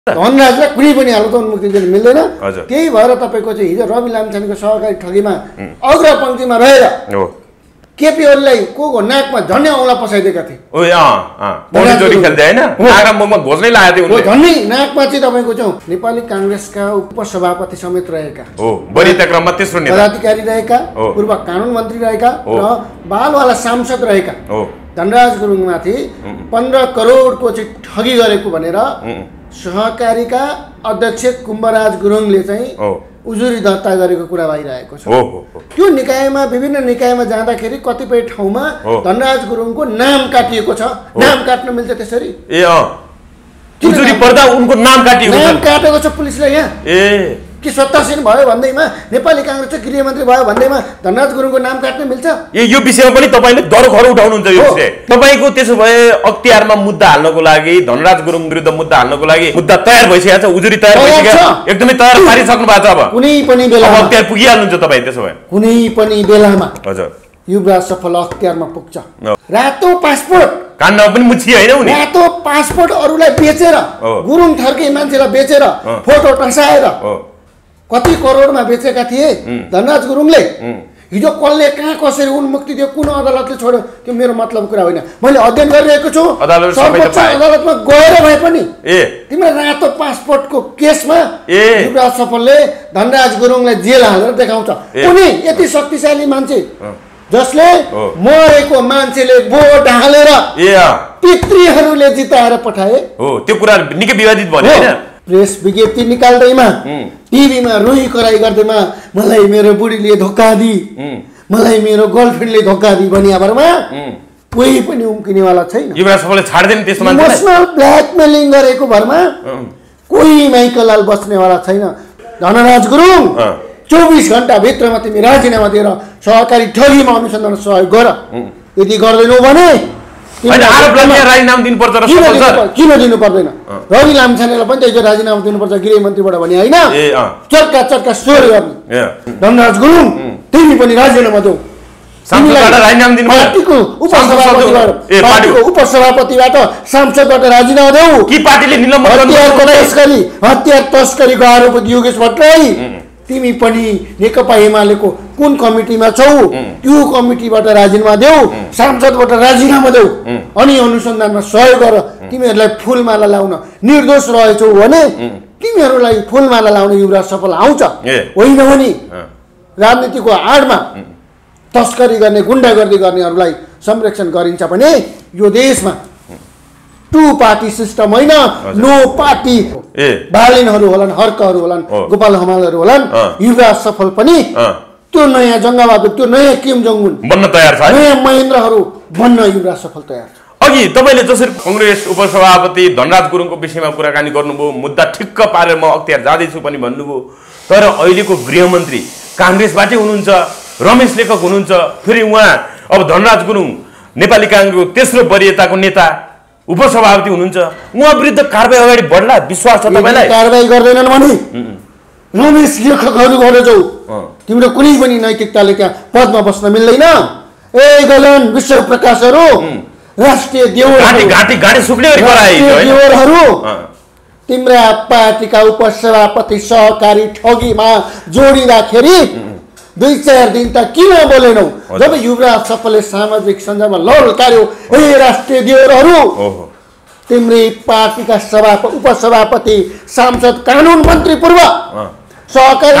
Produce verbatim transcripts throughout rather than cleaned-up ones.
धनराजलाई कुनै पनि हालतमा उन्मुक्ति दिन मिल्दैन। त्यही भएर तपाईँको चाहिँ हिजो रवि लामिछानेको सहकारी ठगीमा अग्रपङ्क्तिमा रहेर केपी ओलीलाई को को नाकमा झन्डै औँला पसाइदिएका थिए। ओ अँ चोरी खेल्दै हैन नाकमा घोस्नै लागेको थियो उनले। झन्डै नाकमा चाहिँ तपाईँको चाहिँ नेपाली काङ्ग्रेसका उपसभापति समेत रहेका हो वरिष्ठ क्रममा तेस्रो नेता पदाधिकारी रहेका पूर्व कानुन मन्त्री रहेका र बालवाला सांसद रहेका धनराज गुरुङमाथि पन्ध्र करोडको चाहिँ ठगी गरेको भनेर सहकारीका अध्यक्ष कुम्भराज गुरुङले चाहिँ उजुरी दर्ता गरेको कुरा भइरहेको छ। त्यो निकायमा विभिन्न निकायमा जाँदाखेरि कतिपय ठाउँमा धनराज गुरुङको नाम काटिएको छ। नाम काट्न मिल्छ त्यसरी? ए अ उजुरी पर्दा उनको नाम काटिएको छ। नाम काटेको छ पुलिसले यहाँ। ए कि सत्तासीन भयो भन्दैमा नेपाली काङ्ग्रेसको गृहमन्त्री भयो भन्दैमा धनराज गुरुङको नाम काट्न मिल्छ? ए यो विषयमा पनि तपाईले दरो खरो उठाउनुहुन्छ यो विषय। तपाईको त्यसो भए अख्तियारमा मुद्दा हाल्नको लागि धनराज गुरुङ विरुद्ध मुद्दा हाल्नको लागि मुद्दा तयार भइसकेको छ, उजुरी तयार भइसक्यो, एकदमै तयार पारिसक्नु भएको छ। अब कुनै पनि बेलामा अख्तियार पुगिहाल्नुहुन्छ तपाई त्यसो भए? कुनै पनि बेलामा हजुर युवराज सफल अख्तियारमा पुग्छ। रातो पासपोर्ट काण्डमा पनि मुछी हैन उनी रातो पासपोर्ट अरूलाई बेचेर गुरुङ थर्के मान्छेलाई बेचेर फोटो टसाएर कति करोडमा बेचेका थिए धनराज गुरुङले। हिजो कसले कहाँ कसरी उन्मुक्ति दियो, कुन अदालतले छोड्यो, त्यो मेरो मतलब कुरा होइन। मैले अध्ययन गरिरहेको छु सर्वोच्च अदालतमा गएर भए पनि तिम्रो रातो पासपोर्टको केसमा युवराज सफलले धनराज गुरुङलाई जेल हालेर देखाउँछ। उनी यति शक्तिशाली मान्छे जसले मरेको मान्छेले भोट हालेर पितृहरूले जिताएर पठाए। हो त्यो कुरा निकै विवादित भयो हैन? प्रेस विज्ञप्ति निकाल्दैमा टिभीमा रोही कराई गर्दैमा मलाई मेरो बुढीले धोका दि, मलाई मेरो गर्लफ्रेन्डले धोका दि भनियाभरमा कोही पनि उम्किनेवाला छैन। युवराज सफलले छाड्दैन त्यस्तो मान्छेलाई? इमोसनल ब्ल्याकमेलिङ गरेको भरमा कोही माइकलाल बस्नेवाला छैन। धनराज गुरुङ चौबिस घण्टा भित्रमा तिमी राजीनामा दिएर सहकारी ठगीमा अनुसन्धान सहयोग गर। यदि गर्दैनौ भने राजीनामा दिनुपर्छ र किन दिनु पर्दैन? रवि लामिछानेलाई पनि त्यही राजीनामा दिनुपर्छ गृहमन्त्रीबाट भने होइन? चर्का चर्का स्वर गर्ने धनराज गुरुङ तिमी पनि राजीनामा देऊ। पार्टीको उपसभापतिबाट पार्टीको उपसभापतिबाट सांसदबाट राजीनामा देऊ कि पार्टीले निलम्बन हतियारको तस्करी हतियार तस्करीको आरोप योगेश भट्टराई तिमी पनि नेकपा एमालेको कुन कमिटीमा छौ त्यो कमिटीबाट राजीनामा देऊ, सांसदबाट राजीनामा देऊ अनि अनुसन्धानमा सहयोग गर। तिमीहरूलाई फुलमाला लाउन निर्दोष रहेछौ भने तिमीहरूलाई फुलमाला लाउन युवराज सफल आउँछ। होइन भने राजनीतिको आडमा तस्करी गर्ने गुण्डागर्दी गर्नेहरूलाई संरक्षण गरिन्छ भने यो देशमा टु पार्टी सिस्टम होइन, नो पार्टी। बालिनहरू होलान्, हर्कहरू होलान्, गोपाल हमालहरू होलान्, युवराज सफल पनि त्यो नयाँ जङ्गबहादुर त्यो नयाँ किम जोङ उन बन्न तयार छ, नयाँ महेन्द्रहरू बन्न युवराज सफल तयार छ। अघि तपाईले जसरी कांग्रेस उपसभापति धनराज गुरुङको विषयमा कुराकानी गर्नुभयो, मुद्दा ठिक्क पारेर म अख्तियार जाँदैछु पनि भन्नुभयो, तर अहिलेको गृहमन्त्री कांग्रेसबाटै हुनुहुन्छ, रमेश लेखक हुनुहुन्छ, फेरि उहाँ अब धनराज गुरुङ नेपाली कांग्रेसको तेस्रो वरियताको नेता उपसभापति हुनुहुन्छ, उहाँ विरुद्ध कारबाही अगाडि बढ्ला विश्वास छ तपाईलाई? कारबाही गर्दैनन् भने रमेश लेखकहरू गरेछौ, तिम्रो कुनै पनि नैतिकताले त्यहाँ पदमा बस्न मिल्दैन। ए गगन विश्व प्रकाशहरू राष्ट्रिय देवरहरू घाटी घाटी सुक्ने गरी गराए देवरहरू तिम्रा पार्टीका उपसभापति सहकारी ठगीमा जोडिँदाखेरि दुई चार दिन त किन बोलेनौ? जब युवराज सफलले सामाजिक सञ्जालमा ललकार्यो, ए राष्ट्रिय देवरहरू तिम्रै पार्टीका सभा उपसभापति सांसद कानुन मन्त्री पूर्व सहकारी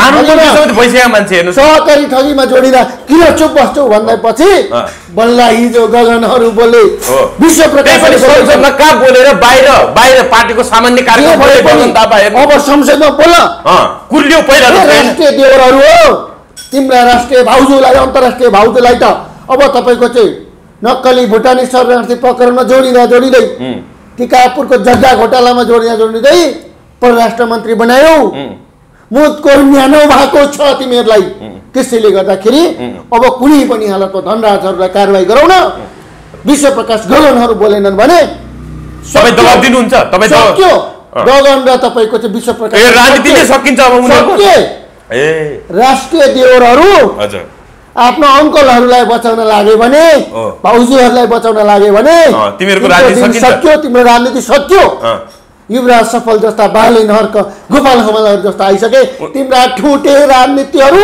सहकारी ठगीमा जोडिँदा किन चुप बस्छौ भन्दैपछि बल्ल हिजो गगनहरू बोले, विश्व प्रकाशले कहाँ बोलेर बाहिर बाहिर पार्टीको सामान्य कार्यक्रम अब संसदमा बोल कुल्यो पहिला राष्ट्रिय देवरहरू हो तिम्रा राष्ट्रिय भाउजूलाई अन्तर्राष्ट्रिय भाउजूलाई त अब तपाईँको चाहिँ नक्कली भुटानी शरणार्थी प्रकरणमा जोडिँदा जोडिँदै टिकापुरको जग्गा घोटालामा जोडिँदा जोडिँदै परराष्ट्र मन्त्री बनायौ, मुदको न्यानो भएको छ तिमीहरूलाई। त्यसैले गर्दाखेरि अब कुनै पनि हालतमा धनराजहरूलाई कारबाही गराउन विश्व प्रकाश गगनहरू बोलेनन् भने सबै दबाब दिनुहुन्छ तपाई सक्यो। गगन र तपाईको चाहिँ विश्व प्रकाश ए राजनीतिले सकिन्छ अब उनीहरुको ए राष्ट्रिय देवरहरू हजुर आफ्नो अंकलहरूलाई बचाउन लागे भने भाउजूहरूलाई बचाउन लागे भने तिमीहरुको राजनीति सकिन्छ, सक्यो, तिम्रो राजनीति सक्यो। युवराज सफल जस्ता बाले नहरक गोपाल हमालहरू जस्ता आइसके तिम्रा ठुटे राजनीतिहरू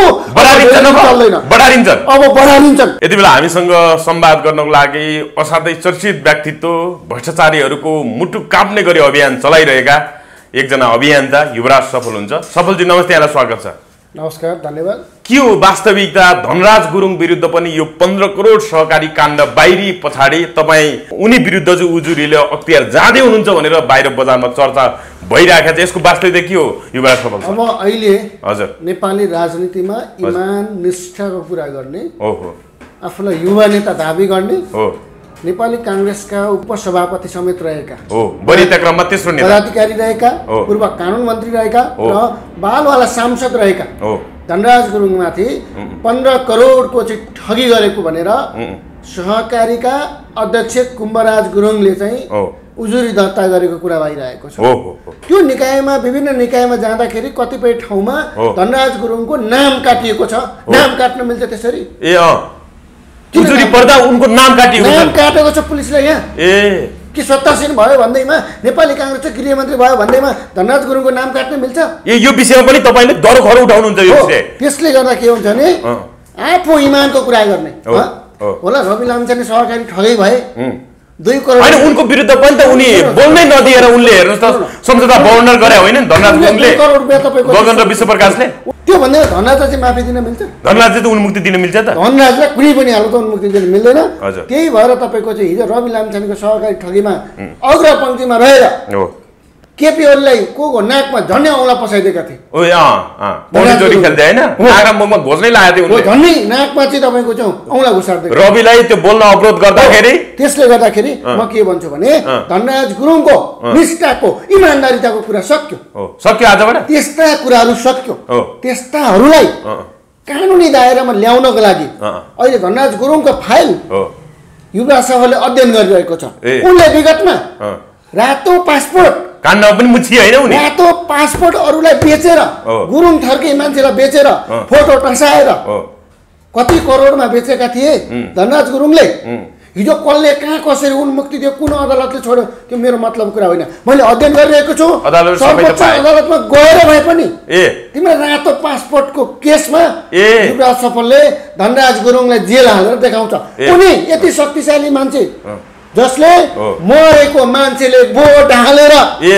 बढारिन्छन् अब बढारिन्छन्। यति बेला हामीसँग संवाद गर्नको लागि असाध्यै चर्चित व्यक्तित्व भ्रष्टाचारीहरूको मुटु काप्ने गरी अभियान चलाइरहेका एकजना अभियन्ता युवराज सफल हुन्छ। सफलजी नमस्ते, यहाँलाई स्वागत छ। नमस्कार, धन्यवाद। के हो वास्तविकता? धनराज गुरुङ विरुद्ध पनि यो पन्ध्र करोड सहकारी काण्ड बाहिरी पछाडि तपाईँ उनी विरुद्ध चाहिँ उजुरीले अख्तियार जाँदै हुनुहुन्छ भनेर बाहिर बजारमा चर्चा भइरहेको छ। यसको वास्तविकता के हो युवराज सफल? अब अहिले हजुर नेपाली राजनीतिमा इमान निष्ठाको कुरा गर्ने, ओहो, आफूलाई युवा नेता दाबी गर्ने, हो नेपाली कांग्रेसका उपसभापति समेत रहेका, हो वरियता क्रममा तेस्रो नेता, पदाधिकारी रहेका, पूर्व कानुन मन्त्री रहेका र बालवाला सांसद रहेका धनराज गुरुङमाथि पन्ध्र करोडको चाहिँ ठगी गरेको भनेर सहकारीका अध्यक्ष कुम्भराज गुरुङले चाहिँ उजुरी दर्ता गरेको कुरा भइरहेको छ। त्यो निकायमा विभिन्न निकायमा जाँदाखेरि कतिपय ठाउँमा धनराज गुरुङको नाम काटिएको छ। नाम काट्न मिल्छ त्यसरी? ए अ उजुरी पर्दा उनको नाम काटिएको छ, नाम काटेको छ पुलिसले। यहाँ ए कि सत्तासीन भयो भन्दैमा नेपाली कांग्रेसको गृहमन्त्री भयो भन्दैमा धनराज गुरुङको नाम काट्न मिल्छ? ए यो विषयमा पनि तपाईले दर खर उठाउनुहुन्छ यो विषय। त्यसले गर्दा के हुन्छ भने आफू इमानको कुरा गर्ने होला। रवि लामिछाने सहकारी ठगै भए दुई करोड हैन, उनको विरुद्ध पनि त उनी बोल्नै नदिएर उनले हेर्नुस् त सम्झौता बर्नर गरे होइन धनराज गुरुङले, करोड रुपैयाँ तपाईको गगन र विश्वप्रकाशले। त्यो भन्दै धनराजलाई चाहिँ माफी दिन मिल्छ? धनराजले त उन्मुक्ति दिन मिल्छ त? धनराजलाई कुनै पनि हालत उन्मुक्ति दिन मिल्दैन। त्यही भएर तपाईको चाहिँ हिजो रवि लामिछानेको सहकारी ठगीमा अग्रपंक्तिमा रहेर केपी ओलीलाई को नाकमा झन्डै औँला पसाइदिएका थिए। ओ अँ अँ चोरी खेल्दै हैन, आराममा घोस्नै लागेको थियो उनले, झन्डै नाकमा चाहिँ तपाईको चाहिँ औँला घुसार्दै रविलाई त्यो बोल्न अवरोध गर्दाखेरि। त्यसले गर्दाखेरि म के भन्छु भने धनराज गुरुङको निष्ठाको इमानदारीताको कुरा सक्यो। हो सक्यो आजबाट। त्यस्ता कुराहरू सक्यो। त्यस्ताहरूलाई कानुनी दायरामा ल्याउनको लागि अहिले धनराज गुरुङको फाइल युवराज सभाले अध्ययन गरिरहेको छ। उनले विगतमा रातो पासपोर्ट काण्डमा पनि मुछी होइन उनी, रातो पासपोर्ट अरूलाई बेचेर गुरुङ थर्के मान्छेलाई बेचेर फोटो टसाएर कति करोडमा बेचेका थिए धनराज गुरुङले। हिजो कसले कहाँ कसरी उन्मुक्ति दियो, कुन अदालतले छोड्यो, त्यो मेरो मतलब कुरा होइन। मैले अध्ययन गरिरहेको छु। सर्वोच्च अदालतमा गएर भए पनि तिम्रो रातो पासपोर्टको केसमा युवराज सफलले धनराज गुरुङलाई जेल हालेर देखाउँछ। उनी यति शक्तिशाली मान्छे जसले मरेको मान्छेले भोट हालेर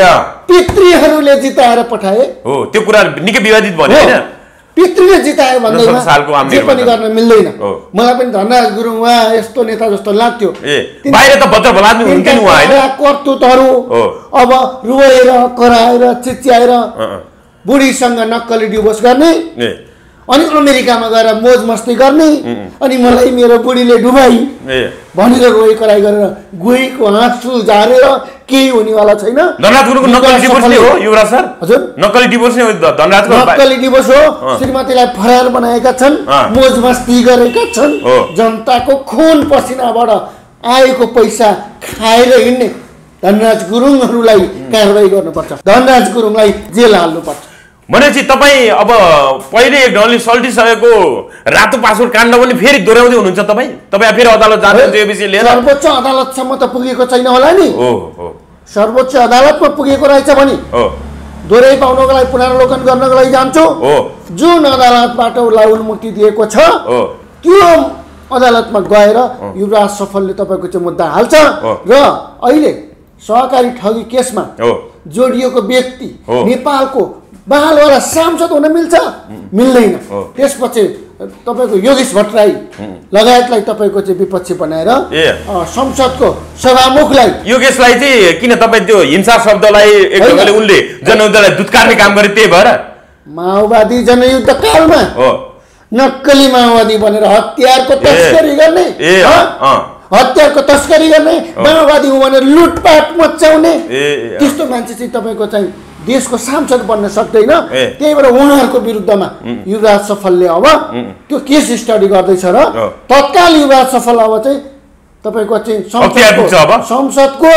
पितृहरूले जिताएर पठाए। हो त्यो कुरा निकै विवादित भयो हैन? पितृले जितायो भन्दैमा जे पनि गर्न मिल्दैन। मलाई पनि धनराज गुरुङ वा यस्तो नेता जस्तो लाग्थ्यो। बाहिर त भद्र भलाद्मी हुन्थे नि उहाँ हैन? कर्तुतहरू अब रुवाएर कराएर चिच्याएर बुढीसँग नक्कली डिभोर्स गर्ने, अनि अमेरिकामा गएर मोज मस्ती गर्ने, अनि मलाई मेरो बुढीले डुबाई भनेर रोइ कराई गरेर गएको आँसु झारेर केही हुनेवाला छैन। धनराज गुरुङको नक्कली डिभोर्स नै हो युवराज सर? हजुर नक्कली डिभोर्स नै हो धनराजको? नक्कली डिभोर्स हो। श्रीमतीलाई फरार बनाएका छन्, मोज मस्ती गरेका छन्, जनताको खुन पसिनाबाट आएको पैसा खाएर हिँड्ने धनराज गुरुङहरूलाई कारबाही गर्नुपर्छ। धनराज गुरुङलाई जेल हाल्नुपर्छ। भनेपछि तपाईँ अब पहिले एक ढङ्गले सल्टिसकेको रातो पासपोर्ट काण्ड पनि फेरि दोहोऱ्याउँदै हुनुहुन्छ तपाईँ? तपाईँ फेरि अदालत जानुहुन्छ यो विषय लिएर? सर्वोच्च अदालतसम्म त पुगेको छैन होला नि। सर्वोच्च अदालतमा पुगेको रहेछ भने दोहोऱ्याइ पाउनको लागि पुनरावलोकन गर्नको लागि जान्छु। जुन अदालतबाट उसलाई उन्मुक्ति दिएको छ त्यो अदालतमा गएर युवराज सफलले तपाईँको चाहिँ मुद्दा हाल्छ र अहिले सहकारी ठगी केसमा जोडिएको व्यक्ति नेपालको बालवाला सांसद हुन मिल्छ? मिल्दैन। त्यसपछि तपाईको योगेश भट्टराई लगायतलाई तपाईको चाहिँ विपक्षी बनाएर संसदको सभामुखलाई योगेशलाई चाहिँ किन तपाईँ त्यो हिंसा शब्दलाई एक ढङ्गले उनले जनयुद्धलाई दुत्कार्ने काम गरे त्यही भएर माओवादी जनयुद्ध कालमा नक्कली माओवादी बनेर हतियारको तस्करी गर्ने, हतियारको तस्करी गर्ने, माओवादी हो भनेर लुटपाट मचाउने त्यस्तो मान्छे चाहिँ तपाईँको चाहिँ देशको सांसद बन्न सक्दैन। त्यही भएर उहाँहरूको विरुद्धमा युवराज सफलले अब त्यो केस स्टडी गर्दैछ र तत्काल युवराज सफल अब चाहिँ तपाईँको चाहिँ संसदको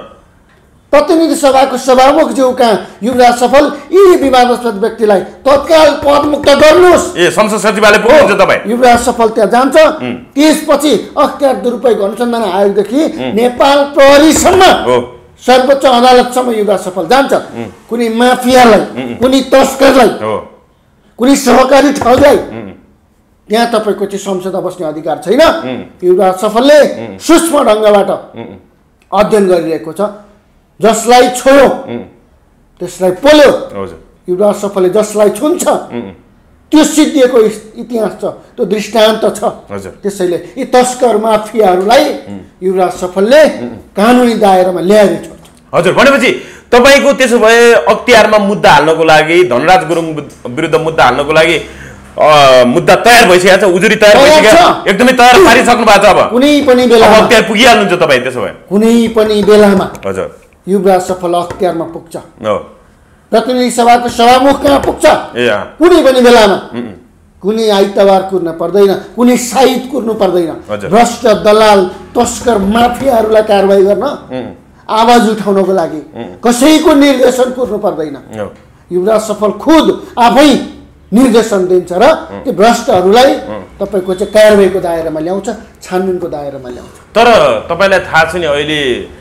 प्रतिनिधि सभाको सभामुख जो कहाँ युवराज सफल यी विवादास्पद व्यक्तिलाई तत्काल पदमुक्त गर्नुहोस्। ए संसद सचिवालय पुग्नुहुन्छ तपाईँ? युवराज सफल त्यहाँ जान्छ। त्यसपछि अख्तियार दुरुपयोग अनुसन्धान आयोगदेखि नेपाल प्रहरीसम्म सर्वोच्च अदालतसम्म युवराज सफल जान्छ। कुनै माफियालाई, कुनै तस्करलाई, कुनै सहकारी ठगलाई त्यहाँ तपाईँको चाहिँ संसदमा बस्ने अधिकार छैन। युवराज सफलले सूक्ष्म ढङ्गबाट अध्ययन गरिरहेको छ। जसलाई छोयो त्यसलाई पोल्यो। युवराज सफलले जसलाई छुन्छ त्यो सिद्धिएको इतिहास छ, त्यो दृष्टान्त छ। त्यसैले यी तस्कर माफियाहरूलाई युवराज सफलले कानुनी दायरामा ल्याएर छोड्छ। हजुर, भनेपछि तपाईँको त्यसो भए अख्तियारमा मुद्दा हाल्नको लागि, धनराज गुरुङ विरुद्ध मुद्दा हाल्नको लागि मुद्दा तयार भइसकेको छ, उजुरी तयार भइसक्यो, एकदमै तयार पारिसक्नु भएको छ। अब कुनै पनि बेलामा अख्तियार पुगिहाल्नुहुन्छ तपाईँ त्यसो भए? कुनै पनि बेलामा हजुर युवराज सफल अख्तियारमा पुग्छ। हो, प्रतिनिधि सभाको सभामुख कहाँ पुग्छ? कुनै पनि बेलामा कुनै आइतबार कुर्न पर्दैन, कुनै साहिद कुर्नु पर्दैन। भ्रष्ट दलाल तस्कर माफियाहरूलाई कारवाही गर्न, आवाज उठाउनको लागि कसैको निर्देशन कुर्नु पर्दैन। युवराज सफल खुद आफै निर्देशन दिन्छ र त्यो भ्रष्टहरूलाई तपाईँको चाहिँ कारवाहीको दायरामा ल्याउँछ, छानबिनको दायरामा ल्याउँछ। तर तपाईँलाई थाहा छ नि, अहिले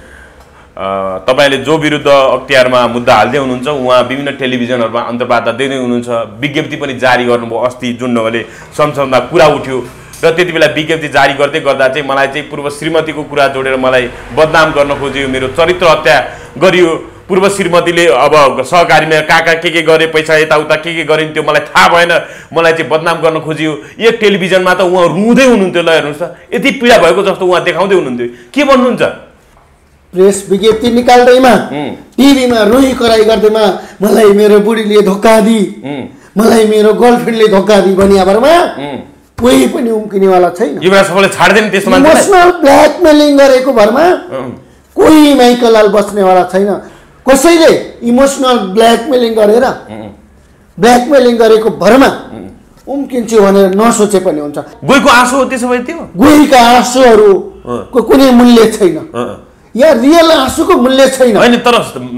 तपाईँले जो विरुद्ध अख्तियारमा मुद्दा हाल्दै हुनुहुन्छ उहाँ विभिन्न टेलिभिजनहरूमा अन्तर्वार्ता दिँदै हुनुहुन्छ, विज्ञप्ति पनि जारी गर्नुभयो। अस्ति जुन नभए संसदमा कुरा उठ्यो र त्यति बेला विज्ञप्ति जारी गर्दै गर्दा चाहिँ मलाई चाहिँ पूर्व श्रीमतीको कुरा जोडेर मलाई बदनाम गर्न खोजियो, मेरो चरित्र हत्या गरियो। पूर्व श्रीमतीले अब सहकारीमा कहाँ कहाँ के के गरे, पैसा यताउता के के गरिन् त्यो मलाई थाहा भएन, मलाई चाहिँ बदनाम गर्न खोजियो। एक टेलिभिजनमा त उहाँ रुँदै हुनुहुन्थ्यो। ल हेर्नुहोस् त, यति पीडा भएको जस्तो उहाँ देखाउँदै हुनुहुन्थ्यो। के भन्नुहुन्छ? प्रेस विज्ञप्ति निकाल्दैमा, टिभीमा रोही कराई गर्दैमा मलाई मेरो बुढीले धोका दि, मलाई मेरो गर्लफ्रेन्डले धोका दि भनियाभरमा कोही पनि उम्किनेवाला छैन। युवराज सफलले छाड्दैन त्यस्तो मान्छे? इमोसनल ब्ल्याकमेलिङ गरेको भरमा कोही माइकलाल बस्नेवाला छैन। कसैले इमोसनल ब्ल्याकमेलिङ गरेर ब्ल्याकमेलिङ गरेको भरमा उम्किन्छु भनेर नसोचे पनि हुन्छ। गोहीको आँसु हो त्यसो भए? त्यो गोहीका आँसुहरूको कुनै मूल्य छैन। यहाँ रियल आँसुको मूल्य छैन। होइन, तर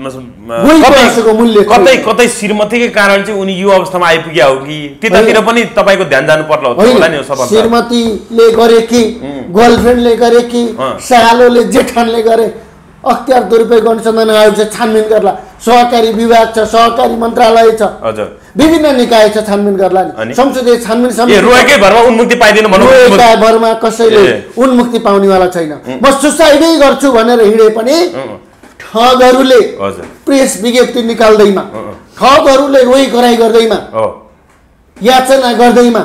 आँसुको मूल्य कतै कतै श्रीमतीकै कारण चाहिँ उनी यो अवस्थामा आइपुग्या हो कि त्यतातिर पनि तपाईँको ध्यान जानु पर्ला होला नि? श्रीमतीले गरे कि गर्लफ्रेन्डले गरे कि सालोले जेठानले गरे, अख्तियार दुरुपयोग अनुसन्धान आयोग छ, छानबिन गर्ला। सहकारी विभाग छ, सहकारी मन्त्रालय छ, विभिन्न निकाय छ, छानबिन गर्ला नि। संसदीय छानबिन समिति रोएकै भरमा उन्मुक्ति पाइदिनु भन्नु, रोएकै भरमा कसैले उन्मुक्ति पाउनेवाला छैन। म सुसाइडै गर्छु भनेर हिँडे पनि ठगहरूले प्रेस विज्ञप्ति निकाल्दैमा, ठगहरूले रोइ कराई गर्दैमा, याचना गर्दैमा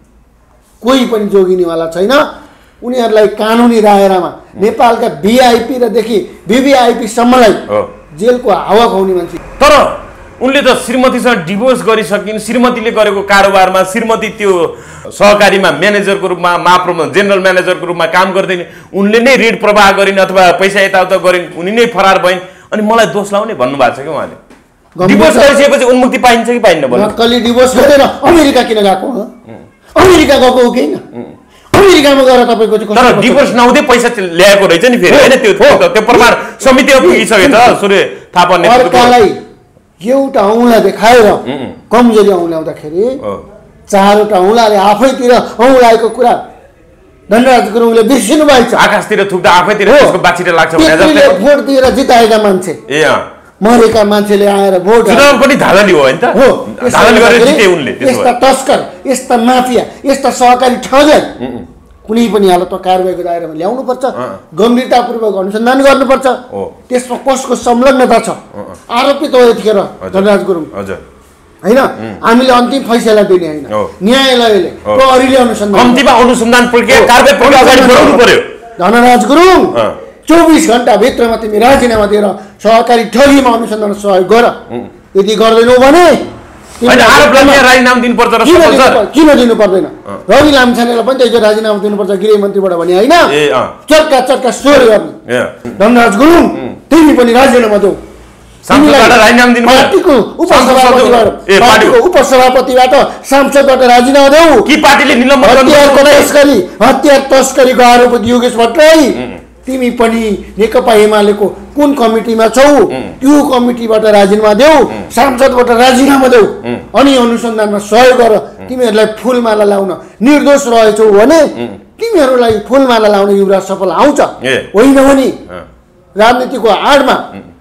कोही पनि जोगिनेवाला छैन। उनीहरूलाई कानुनी दायरामा नेपालका भिआइपी र देखि भिभिआइपीसम्मलाई जेलको हावा खुवाउने मान्छे। तर उनले त श्रीमतीसँग डिभोर्स गरिसकिन्। श्रीमतीले गरेको कारोबारमा श्रीमती त्यो सहकारीमा म्यानेजरको रूपमा, महाप्रबन्धक जेनरल म्यानेजरको रूपमा काम गर्दैन। उनले नै ऋण प्रवाह गरिन् अथवा पैसा यताउता गरिन्, उनी नै फरार भइन्। अनि मलाई दोष लाउने भन्नुभएको छ कि उहाँले? डिभोर्स गरिसकेपछि उन्मुक्ति पाइन्छ कि पाइन्न? नक्कली डिभोर्स गरेर अमेरिका किन गएको? अमेरिका गएको हो कि होइन? अमेरिकामा गएर तपाईँको तर डिभोर्स नहुँदै पैसा ल्याएको रहेछ नि फेरि, होइन? त्यो त्यो प्रमाण समितिमा पुगिसक्यो त। सूर्य थापा अर्कालाई एउटा औँला देखाएर कमजोरी औँल्याउँदाखेरि चारवटा औँलाले आफैतिर औँलाएको कुरा धनराज गुरुङले बिर्सिनु भएको छ। आकाशतिर थुक्दा आफैतिर त्यसको बाछिटा लाग्छ भने जस्तै भोट दिएर जिताएका मान्छे, ए मरेका मान्छेले आएर भोट चुनाव पनि धाँधली हो, होइन त? हो, धाँधली गरेर जिते उनले। यस्ता तस्कर, यस्ता माफिया, यस्ता सहकारी ठगलाई कुनै पनि हालतमा कारबाहीको दायरामा ल्याउनुपर्छ, गम्भीरतापूर्वक अनुसन्धान गर्नुपर्छ। त्यसमा कसको संलग्नता छ आरोपित हो यतिखेर धनराज गुरुङ, होइन? हामीले अन्तिम फैसला दिने होइन, न्यायालयले प्रहरीले अनुसन्धान कम्तीमा अनुसन्धान प्रक्रिया कारबाही प्रक्रिया अगाडि बढाउनु पर्यो। धनराज गुरुङ चौबिस घण्टा भित्रमा तिमी राजीनामा दिएर सहकारी ठगीमा अनुसन्धान सहयोग गर। यदि गर्दैनौ भने राजीनामा दिनुपर्छ। किन दिनु पर्दैन? रवि लामछानेलाई पनि त्यही राजीनामा दिनुपर्छ गृहमन्त्रीबाट भने, होइन? चर्का चर्का स्वर गर्ने धनराज गुरुङ, तिमी पनि राजीनामा देऊ। पार्टीको उपसभापतिबाट सांसदबाट राजीनामा देऊ कि पार्टीले तस्करी हतियार तस्करीको आरोपित योगेश भट्टराई, तिमी पनि नेकपा एमालेको कुन कमिटीमा छौ त्यो कमिटीबाट राजीनामा देऊ, सांसदबाट राजीनामा देऊ, अनि अनुसन्धानमा सहयोग गर। तिमीहरूलाई फुलमाला लाउन निर्दोष रहेछौ भने तिमीहरूलाई फुलमाला लाउन युवराज सफल आउँछ, होइन भने राजनीतिको आडमा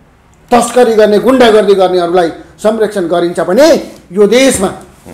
तस्करी गर्ने गुन्डागर्दी गर्नेहरूलाई संरक्षण गरिन्छ भने यो देशमा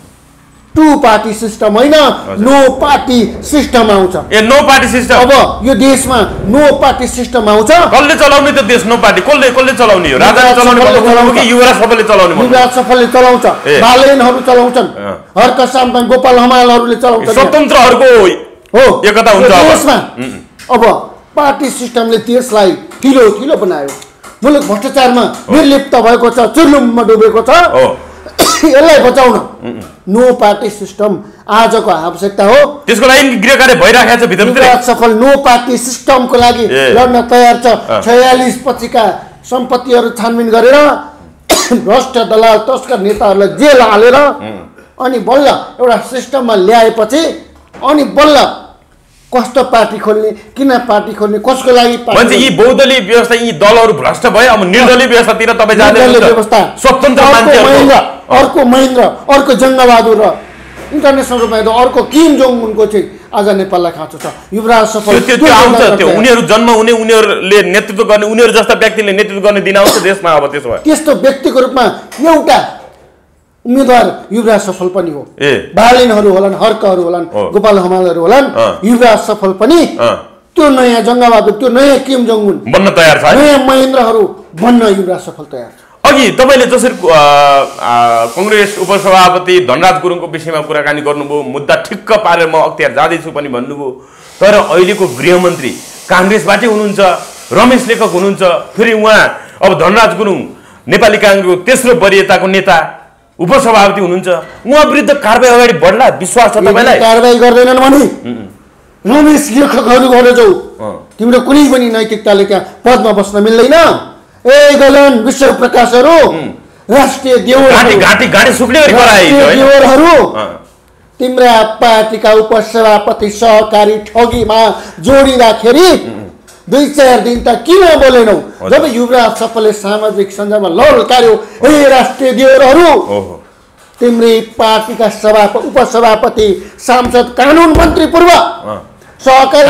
टु पार्टी सिस्टम होइन नो पार्टी सिस्टम आउँछ। ए नो पार्टी सिस्टम अब यो देशमा नो पार्टी सिस्टम आउँछ। कसले चलाउने त देश नो पार्टी कसले कसले चलाउने हो? राजाले चलाउने कि युवराज सफलले चलाउने? युवराज सफलले चलाउँछ, बालेनहरू चलाउँछन्, हर्क सामताङ गोपाल हमालहरूले चलाउँछन्। स्वतन्त्रहरूको हो एकता हुन्छ देशमा। अब पार्टी सिस्टमले देशलाई ठिलो ठिलो बनायो। मुलुक भ्रष्टाचारमा निर्लिप्त भएको छ, चुर्लुममा डुबेको छ। यसलाई बचाउन नो पार्टी सिस्टम आजको आवश्यकता हो। त्यसको लागि गृह कार्य भइराखेको छ भित्र भित्र। सफल नो पार्टी सिस्टमको लागि लड्न तयार छ। छयालिस पछिका सम्पत्तिहरू छानबिन गरेर भ्रष्ट दलाल तस्कर नेताहरूलाई जेल हालेर अनि बल्ल एउटा सिस्टममा ल्याएपछि अनि बल्ल कस्तो पार्टी खोल्ने, किन पार्टी खोल्ने, कसको लागि भन्छ। यी बहुदलीय व्यवस्था, यी दलहरू भ्रष्ट भयो। अब निर्दलीय व्यवस्थातिर तपाईँ जाँदै व्यवस्था स्वतन्त्र मान्छे, अर्को महेन्द्र, अर्को जङ्गबहादुर र इन्टरनेसनल रूपमा अर्को किम जोङ उनको चाहिँ आज नेपाललाई खाँचो छ। युवराज सफल त्यो आउँछ। त्यो उनीहरू जन्म हुने, उनीहरूले नेतृत्व गर्ने, उनीहरू जस्ता व्यक्तिले नेतृत्व गर्ने दिन आउँछ देशमा। अब त्यसो भए त्यस्तो व्यक्तिको रूपमा एउटा उम्मेदवार युवराज सफल पनि हो। बालेनहरू होलान्, हर्कहरू होलान्, गोपाल हमालहरू होलान्, युवराज सफल पनि त्यो नयाँ जङ्गबहादुर, त्यो नयाँ किम जोङ उन बन्न तयार छ। नयाँ महेन्द्रहरू बन्न युवराज सफल तयार छ। अघि तपाईँले जसरी कङ्ग्रेस उपसभापति धनराज गुरुङको विषयमा कुराकानी गर्नुभयो, मुद्दा ठिक्क पारेर म अख्तियार जाँदैछु पनि भन्नुभयो। तर अहिलेको गृहमन्त्री काङ्ग्रेसबाटै हुनुहुन्छ, रमेश लेखक हुनुहुन्छ। फेरि उहाँ अब धनराज गुरुङ नेपाली काङ्ग्रेसको तेस्रो वरियताको नेता उपसभापति हुनुहुन्छ। उहाँ विरुद्ध कारबाही अगाडि बढ्ला विश्वास छ तपाईँलाई? कारबाही गर्दैनन् भने रमेश लेखकहरू घर जाऊ, तिम्रो कुनै पनि नैतिकताले त्यहाँ पदमा बस्न मिल्दैन। ए गलन विश्व प्रकाशहरू, राष्ट्रिय देवरहरू, घाँटी घाँटी सुक्ने गरी गराए देवरहरू तिम्रा पार्टीका उपसभापति सहकारी ठगीमा जोडिँदाखेरि दुई चार दिन त किन बोलेनौ? जब युवराज सफलले सामाजिक सञ्जालमा ललकार्यो, हे राष्ट्रिय देवरहरू, तिम्री पार्टीका सभापति उपसभापति सांसद कानुन मन्त्री पूर्व सहकारी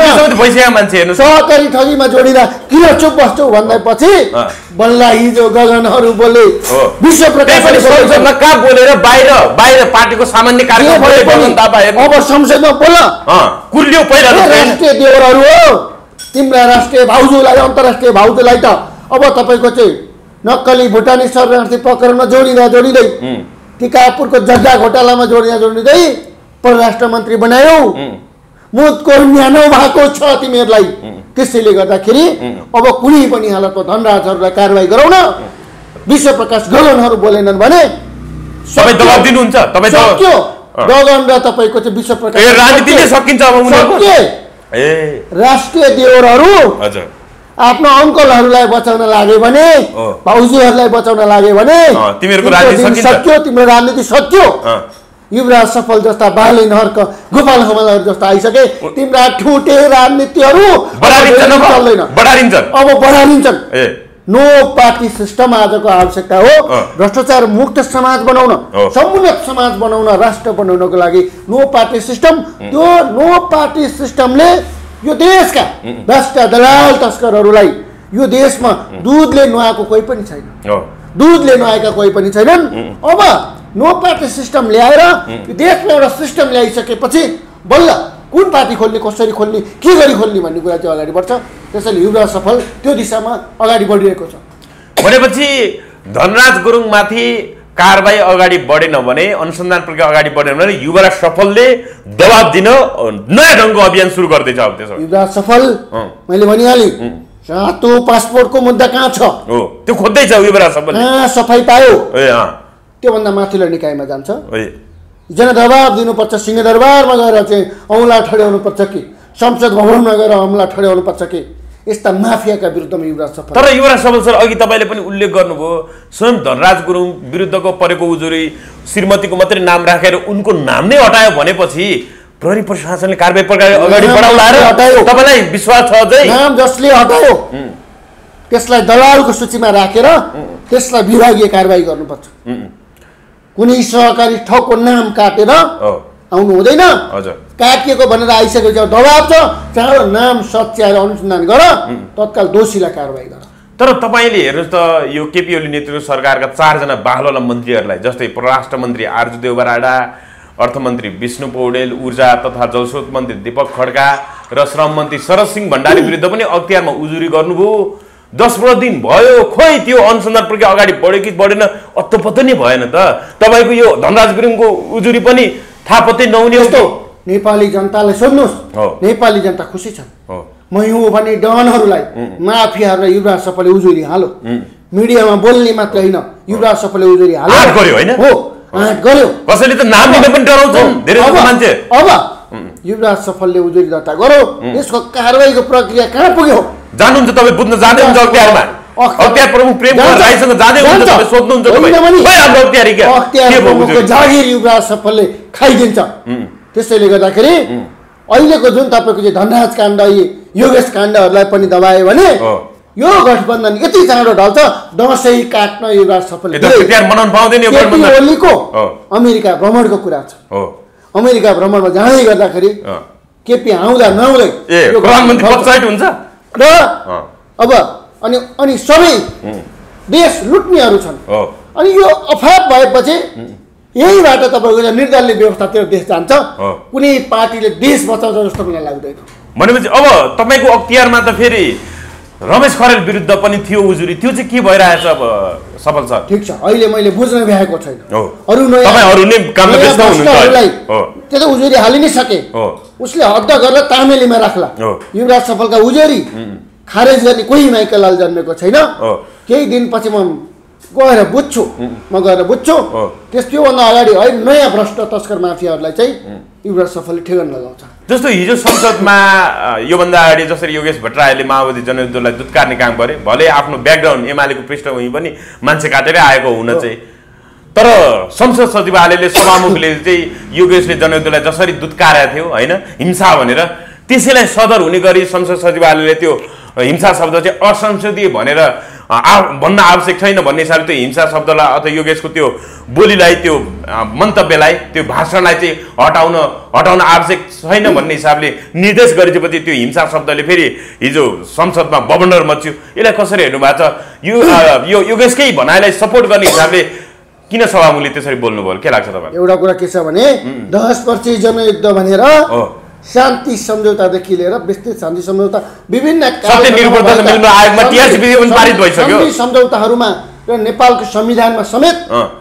सहकारी ठगीमा जोडिँदा किन चुप बस्छौ भन्दैपछि बल्ल हिजो गगनहरू बोले, विश्व प्रकाशले कहाँ बोलेर बाहिर बाहिर पार्टीको सामान्य कार्यक्रम अब संसदमा बोल कुर्लियो पहिला। राष्ट्रिय देवरहरू हो, तिम्रा राष्ट्रिय भाउजूलाई, अन्तर्राष्ट्रिय भाउजूलाई त अब तपाईँको चाहिँ नक्कली भुटानी शरणार्थी प्रकरणमा जोडिँदा जोडिँदै टिकापुरको जग्गा घोटालामा जोडिँदा जोडिँदै परराष्ट्र मन्त्री बनायौ। मुदको न्यानो भएको छ तिमीहरूलाई। त्यसैले गर्दाखेरि अब कुनै पनि हालतमा धनराजहरूलाई कारबाही गराउन विश्व प्रकाश गगनहरू बोलेनन् भने तपाईँ दबाब दिनुहुन्छ। तपाईँ सक्यो गगन र तपाईँको चाहिँ विश्व प्रकाश राजनीतिले सकिन्छ। अब उनीहरूको ए राष्ट्रिय देवरहरू आफ्नो अङ्कलहरूलाई बचाउन लागे भने, भाउजूहरूलाई बचाउन लागे भने तिमीहरूको राजनीति सक्यो, तिम्रो राजनीति सक्यो। युवराज सफल जस्ता बालेन हर्क गोपाल हमालहरू जस्ता आइसके तिम्रा ठुटे राजनीतिहरू चल्दैन, अब बढाइन्छन्। नो पार्टी सिस्टम आजको आवश्यकता हो। भ्रष्टाचार मुक्त समाज बनाउन, समुन्नत समाज बनाउन, राष्ट्र बनाउनको लागि नो पार्टी सिस्टम। त्यो नो पार्टी सिस्टमले यो देशका भ्रष्ट दलाल तस्करहरूलाई यो देशमा दुधले नुहाएको कोही पनि छैन, दुधले नुहाएका कोही पनि छैनन्। अब नो पार्टी सिस्टम ल्याएर यो देशमा एउटा सिस्टम ल्याइसकेपछि बल्ल कुन पार्टी खोल्ने, कसरी खोल्ने, के गरी खोल्ने भन्ने कुरा चाहिँ अगाडि बढ्छ। त्यसैले युवराज सफल त्यो दिशामा अगाडि बढिरहेको छ। भनेपछि धनराज गुरुङमाथि कारबाही अगाडि बढेन भने, अनुसन्धान प्रक्रिया अगाडि बढेन भने युवराज सफलले दबाब दिन नयाँ ढङ्गको अभियान सुरु गर्दैछ। अब त्यसो युवराज सफल मैले भनिहालेँ, सातो पासपोर्टको मुद्दा कहाँ छ त्यो खोज्दैछ युवराज सफलले। कहाँ सफाइ पायो त्योभन्दा माथिल्लो निकायमा जान्छ। जनदबाब दिनुपर्छ, सिंहदरबारमा गएर चाहिँ औँला ठड्याउनुपर्छ कि संसद भवनमा गएर औँला ठड्याउनुपर्छ कि यस्ता माफियाका विरुद्धमा युवराज सफल। तर युवराज सफल सर अघि तपाईँले पनि उल्लेख गर्नुभयो, स्वयं धनराज गुरुङ विरुद्धको परेको उजुरी श्रीमतीको मात्रै नाम राखेर उनको नाम नै हटायो भनेपछि प्रहरी प्रशासनले कारबाही प्रक्रिया अगाडि बढाउला र हटायो। तपाईँलाई विश्वास छ अझै? नाम जसले हटायो त्यसलाई दलालको सूचीमा राखेर त्यसलाई विभागीय कारबाही गर्नुपर्छ। कुनै सहकारी ठगको नाम काटेर आउनु हुँदैन। काटिएको भनेर आइसकेको दबाब छ, चाँडो नाम सच्याएर अनुसन्धान गर, तत्काल दोषीलाई कारबाही गर। तर तपाईँले हेर्नुहोस् त यो केपी ओली नेतृत्व सरकारका चारजना बाह्रवटा मन्त्रीहरूलाई जस्तै परराष्ट्र मन्त्री आर्जु देवबराडा, अर्थमन्त्री विष्णु पौडेल, ऊर्जा तथा जलस्रोत मन्त्री दीपक खड्का र श्रम मन्त्री शरद सिंह भण्डारी विरुद्ध पनि अख्तियारमा उजुरी गर्नुभयो। दस पन्ध्र दिन भयो, खोइ त्यो अनुसन्धान प्रक्रिया अगाडि बढ्यो कि बढेन अत्तो नै भएन त। तपाईँको यो धनराज गुरुङको उजुरी पनि थाहा पत्तै नहुने यस्तो नेपाली जनतालाई सोध्नुहोस्, नेपाली जनता खुसी छन्। म यो भने डनहरूलाई माफियाहरूलाई युवराज सफलले उजुरी हालो, मिडियामा बोल्ने मात्र होइन युवराज सफलले उजुरी हालो गर्यो होइन हो आँट गर्यो। कसैले त नाम लिन पनि डराउँछन् धेरै मान्छे। अब युवराज सफलले उजुरी दर्ता गर्यो, यसको कारबाहीको प्रक्रिया कहाँ पुग्यो जान्नुहुन्छ तपाईँ, बुझ्न जाँदै हुन्छ अख्तियारमा। अख्तियार प्रमुख प्रेम कुमार राईसँग जाँदै हुन्छ तपाईँ, सोध्नुहुन्छ तपाईँ खै हाम्रो अख्तियारी के अख्तियार प्रमुखको जागिर युवराज सफलले खाइदिन्छ। त्यसैले गर्दाखेरि अहिलेको जुन तपाईँको चाहिँ धनराज काण्ड योगेश काण्डहरूलाई पनि दबायो भने यो गठबन्धन यति चाँडो ढल्छ दसैँ काट्न युवराज सफलले मनाउन पाउँदैन। ओलीको अमेरिका भ्रमणको कुरा छ, अमेरिका भ्रमणमा जाँदै गर्दाखेरि केपी आउँदा नआउँदै हुन्छ र अब अनि अनि सबै देश लुट्नेहरू छन्। अनि यो अफात भएपछि यहीबाट तपाईँको निर्दलीय व्यवस्थातिर देश जान्छ, कुनै पार्टीले देश बचाउँछ जस्तो मलाई लाग्दैन। भनेपछि अब तपाईँको अख्तियारमा त फेरि रमेश खरेल विरुद्ध पनि थियो उजुरी, त्यो चाहिँ के भइरहेछ अब सफल सर? ठिक छ, अहिले मैले बुझ्न भ्याएको छैन। अरू त्यो त उजुरी हालि नै सके, उसले हद्द गरेर तामेलीमा राख्ला। युवराज सफलका उजुरी खारेज गर्ने कोही माइकलाल जन्मेको छैन। केही दिनपछि म गएर बुझ्छु, म गएर बुझ्छु त्यस त्योभन्दा अगाडि है नयाँ भ्रष्ट तस्कर माफियाहरूलाई चाहिँ युवराज सफलले ठेगान लगाउँछ। जस्तो हिजो संसदमा योभन्दा अगाडि जसरी योगेश भट्टराईले माओवादी जनयुद्धलाई दुत्कार्ने काम गरे, भले आफ्नो ब्याकग्राउन्ड एमालेको पृष्ठभूमि पनि मान्छे काटेरै आएको हुन चाहिँ, तर संसद सचिवालयले सभामुखले चाहिँ योगेशले जनयुद्धलाई जसरी दुत्कारेको थियो होइन हिंसा भनेर, त्यसैलाई सदर हुने गरी संसद सचिवालयले त्यो हिंसा शब्द चाहिँ असंसदीय भनेर आ भन्न आवश्यक छैन भन्ने हिसाबले त्यो हिंसा शब्दलाई अथवा योगेशको त्यो बोलीलाई त्यो मन्तव्यलाई त्यो भाषणलाई चाहिँ हटाउन हटाउन आवश्यक छैन भन्ने हिसाबले निर्देश गरेपछि त्यो हिंसा शब्दले फेरि हिजो संसदमा बबन्डर मच्यो। यसलाई कसरी हेर्नु भएको छ? यो यो योगेशकै भनाइलाई सपोर्ट गर्ने हिसाबले किन सभामुखले त्यसरी बोल्नुभयो के लाग्छ तपाईँलाई? एउटा कुरा के छ भने दस वर्ष जनयुद्ध भनेर शान्ति सम्झौतादेखि लिएर विस्तृत शान्ति सम्झौता विभिन्न सम्झौताहरूमा र नेपालको संविधानमा समेत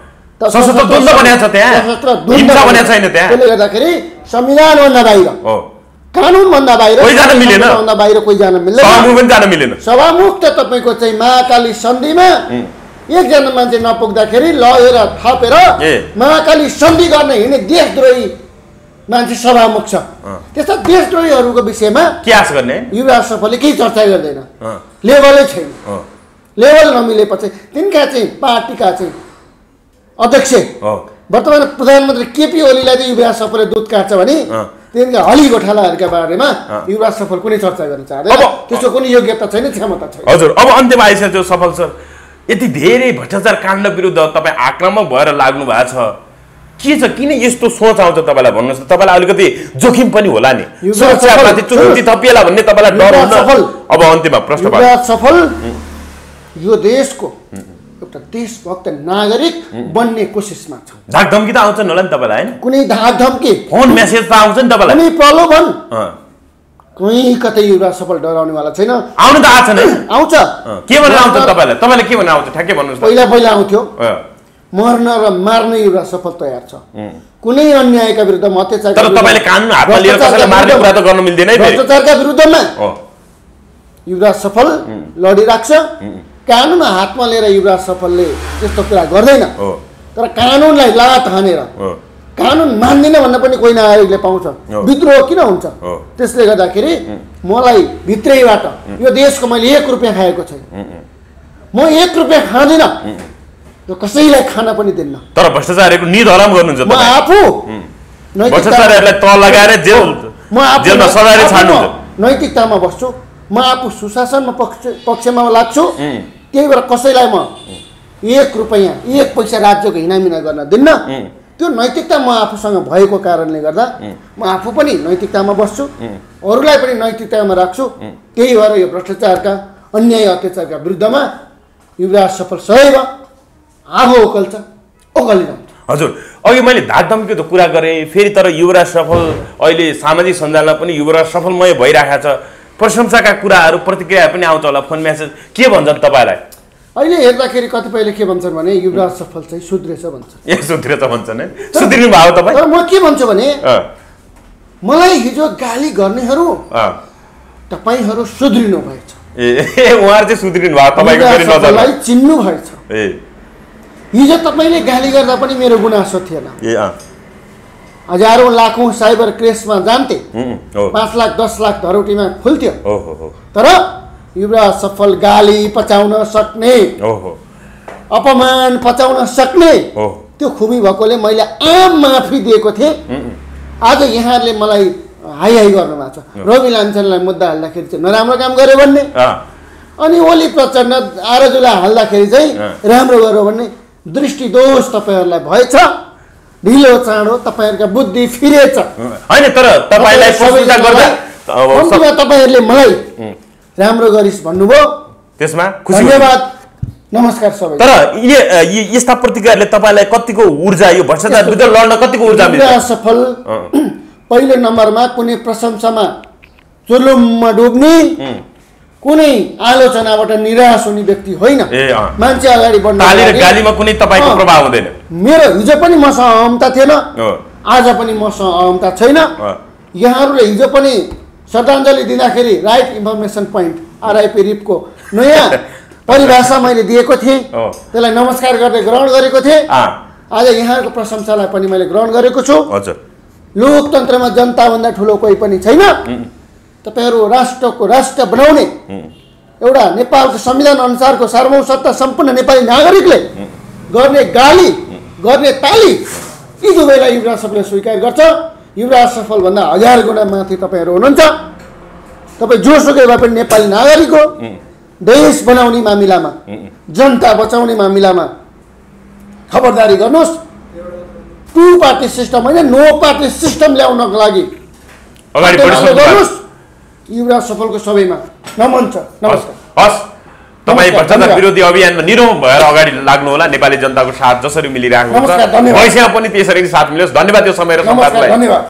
त्यसले गर्दाखेरि संविधानभन्दा बाहिर कानुनभन्दा बाहिर बाहिर कोही जान मिल्दैन। सभामुख त तपाईँको चाहिँ महाकाली सन्धिमा एकजना मान्छे नपुग्दाखेरि लगेर थपेर महाकाली सन्धि गर्ने हिँड्ने देशद्रोही मान्छे सभामुख छ। त्यस्ता देशद्रोहीहरूको विषयमा क्यास गर्ने युवराज सफलले केही चर्चा गर्दैन, लेभलै छैन। लेभल नमिलेपछि तिनका चाहिँ पार्टीका चाहिँ अध्यक्ष वर्तमान प्रधानमन्त्री केपी ओलीलाई चाहिँ युवराज सफलले दुध काट्छ भने तिनका हली गोठालाहरूका बारेमा युवराज सफल कुनै चर्चा गर्न चाहँदैन, त्यसको कुनै योग्यता छैन, क्षमता छैन। हजुर, अब अन्त्यमा आइसक्यो सफल सर, यति धेरै भ्रष्टाचार काण्ड विरुद्ध तपाईँ आक्रामक भएर लाग्नु भएको छ, के छ किन यस्तो सोच आउँछ तपाईँलाई भन्नुहोस् त? तपाईँलाई अलिकति जोखिम पनि होला नि, सुरक्षामाथि चुनौती थपिएला भन्ने तपाईँलाई डर हुन्छ? अब अन्त्यमा प्रश्न युवराज सफल यो देशको एउटा देशभक्त नागरिक बन्ने कोसिसमा छ। धाक धम्की त आउँछन् होला नि तपाईँलाई होइन? कुनै धाक धम्की फोन मेसेज त आउँछ नि तपाईँलाई? कुनै प्रलोभन कहीँ कतै युवराज सफल डराउनेवाला छैन। आउनु त आउँछ नि, आउँछ। के भनेर आउँछ तपाईँलाई? तपाईँलाई के भनेर आउँछ ठ्याक्कै भन्नुहोस्? पहिला पहिला आउँथ्यो मर्न र मार्न युवराज सफल तयार छ, कुनै अन्यायका विरुद्धमा अत्याचार तर तपाईँले कानुन हातमा लिएर कसैलाई मार्ने कुरा त गर्न मिल्दैन है। भ्रष्टाचारका विरुद्धमा युवराज सफल लडिराख्छ, कानुन हातमा लिएर युवराज सफलले त्यस्तो कुरा गर्दैन। तर कानुनलाई लात हानेर कानुन मान्दिनँ भन्न पनि कोही नागरिकले पाउँछ, विद्रोह किन हुन्छ? त्यसले गर्दाखेरि मलाई भित्रैबाट यो देशको मैले एक रुपियाँ खाएको छैन, म एक रुपियाँ खाँदिनँ, यो कसैलाई खान पनि दिन्न। तर भ्रष्टाचारको निधराम गर्नुहुन्छ म आफू भ्रष्टाचारहरूलाई तल लगाएर जेल म आफू जेलमा सजाय छाड्नुहुन्छ। नैतिकतामा बस्छु, म आफू सुशासनमा पक्ष पक्षमा लाग्छु, त्यही भएर कसैलाई म एक रुपियाँ एक पैसा राज्यको हिनामिना गर्न दिन्न। त्यो नैतिकता म आफूसँग भएको कारणले गर्दा म आफू पनि नैतिकतामा बस्छु, अरूलाई पनि नैतिकतामा राख्छु। त्यही भएर यो भ्रष्टाचारका अन्याय अत्याचारका विरुद्धमा युवराज सफल सदैव आगो ओकल्छ ओकलिरहन्छ। हजुर, अघि मैले धाक धम्कीको त कुरा गरेँ, फेरि तर युवराज सफल अहिले सामाजिक सञ्जालमा पनि युवराज सफलमय भइरहेको छ, प्रशंसाका कुराहरू प्रतिक्रिया पनि आउँछ होला, फोन मेसेज के भन्छन् तपाईँलाई? अहिले हेर्दाखेरि कतिपयले के भन्छन् भने युवराज सफल चाहिँ सुध्रेछ भन्छन्। ए सुध्रेछ भन्छन् है? सुध्रिनु भयो तपाईँ? तर म के भन्छु भने मलाई हिजो गाली गर्नेहरू तपाईँहरू सुध्रिनु भएछ। ए उहाँहरू चाहिँ सुध्रिनु भयो, तपाईँको फेरि नजरलाई चिन्नु भएछ। ए हिजो तपाईँले गाली गर्दा पनि मेरो गुनासो थिएन। ए अँ हजारौँ लाखौँ साइबर क्रेसमा जान्थे, पाँच लाख दस लाख धरोटीमा खुल्थ्यो, तर युवराज सफल गाली पचाउन सक्ने, अपमान पचाउन सक्ने त्यो खुबी भएकोले मैले आम माफी दिएको थिएँ। आज यहाँहरूले मलाई हाई हाई गर्नु भएको छ, रवि लान्छनलाई मुद्दा हाल्दाखेरि चाहिँ नराम्रो काम गर्यो भन्ने, अनि ओली प्रचण्ड आरजुला हाल्दाखेरि चाहिँ राम्रो गर्यो भन्ने दृष्टिदोष तपाईँहरूलाई भएछ। ढिलो चाँडो तपाईँहरूका बुद्धि फिरेछ होइन, तर तपाईँलाई प्रशंसा गर्दा तपाईँहरूले मलाई राम्रो गरिस् भन्नुभयो, त्यसमा खुसी धन्यवाद, नमस्कार सबै। तर यस्ता प्रतिक्रियाले तपाईँलाई कतिको ऊर्जा, यो भ्रष्टाचार विरुद्ध लड्न कतिको ऊर्जा मिल्छ? सफल पहिलो नम्बरमा कुनै प्रशंसामा चुलुममा डुब्ने, कुनै आलोचनाबाट निराश हुने व्यक्ति होइन। मान्छे अगाडि बढ्न गालीमा कुनै तपाईँको प्रभाव हुँदैन। मेरो हिजो पनि मसँग अहमता थिएन, आज पनि मसँग अहमता छैन। यहाँहरूले हिजो पनि श्रद्धाञ्जली दिँदाखेरि राइट इन्फर्मेसन पोइन्ट आरआइपी रिपको नयाँ परिभाषा मैले दिएको थिएँ, त्यसलाई नमस्कार गर्दै ग्रहण गरेको थिएँ। आज यहाँहरूको प्रशंसालाई पनि मैले ग्रहण गरेको छु। लोकतन्त्रमा जनताभन्दा ठुलो कोही पनि छैन। तपाईँहरू राष्ट्रको राष्ट्र बनाउने एउटा नेपालको संविधान अनुसारको सार्वभौम सत्ता सम्पूर्ण नेपाली नागरिकले गर्ने गाली गर्ने ताली यी दुवैलाई युवराज सफलले स्वीकार गर्छ। युवराज सफलभन्दा हजार गुणा माथि तपाईँहरू हुनुहुन्छ। तपाईँ जोसुकै भए पनि नेपाली नागरिक हो। देश बनाउने मामिलामा, जनता बचाउने मामिलामा खबरदारी गर्नुहोस्। टु पार्टी सिस्टम होइन, नो पार्टी सिस्टम ल्याउनको लागि अगाडि बढ्नुहोस्। युवराज सफलको सबैमा नमन छ, नमस्कार। हस्, तपाईँ भ्रष्टाचार विरोधी अभियानमा निरौँ भएर अगाडि लाग्नु होला। नेपाली जनताको साथ जसरी मिलिरहेको हुन्छ, भविष्यमा पनि त्यसरी साथ मिलोस्। धन्यवाद यो समय र संवादलाई। धन्यवाद।